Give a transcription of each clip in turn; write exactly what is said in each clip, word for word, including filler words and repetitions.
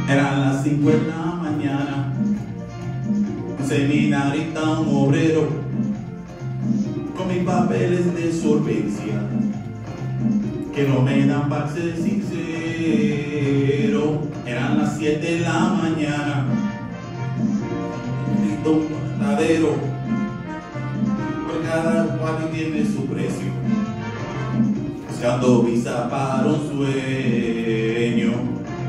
Eran las cinco de la mañana, un seminarista, un obrero, con mis papeles de solvencia, que no me dan para ser sincero. Eran las siete de la mañana, un matadero, por cada cual tiene su precio, buscando visa para un sueño.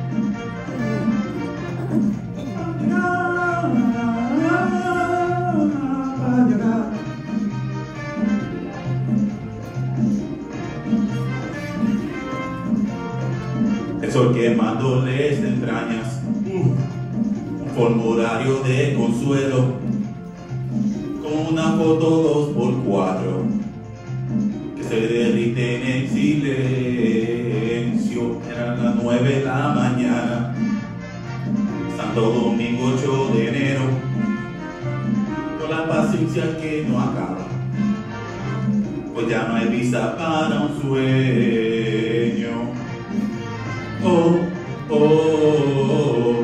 El sol quemándoles de entrañas, un formulario de consuelo, con una foto dos por cuatro que se derrite en el silencio. Eran las nueve de la mañana, Santo Domingo ocho de enero, con la paciencia que no acaba, pues ya no hay visa para un sueño. Oh, oh, oh.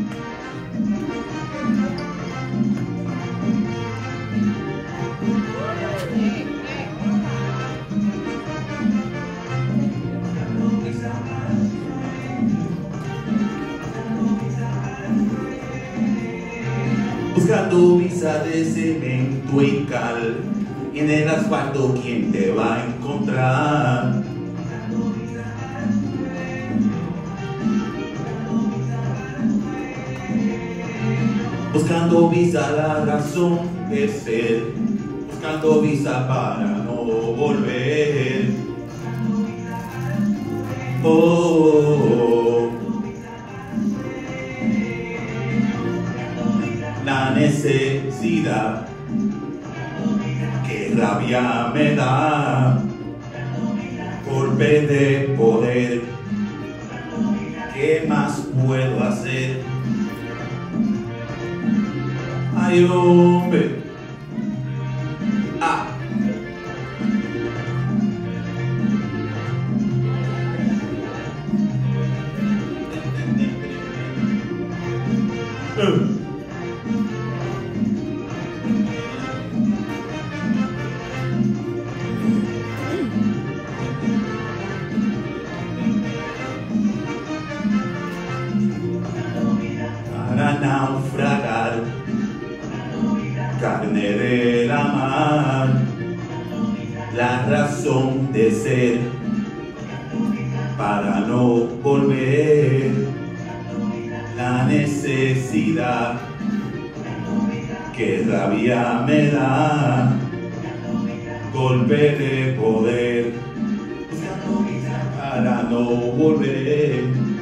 Buscando visa de cemento y cal, y en el asfalto ¿quién te va a encontrar? Buscando visa la razón de ser, buscando visa para no volver. Oh, la necesidad, qué rabia me da, golpe de poder, ¿qué más puedo hacer? Ay, hombre. Ah. Uh. Para naufragar, carne de la mar, la razón de ser, para no volver, la necesidad, que rabia me da, golpe de poder, para no volver.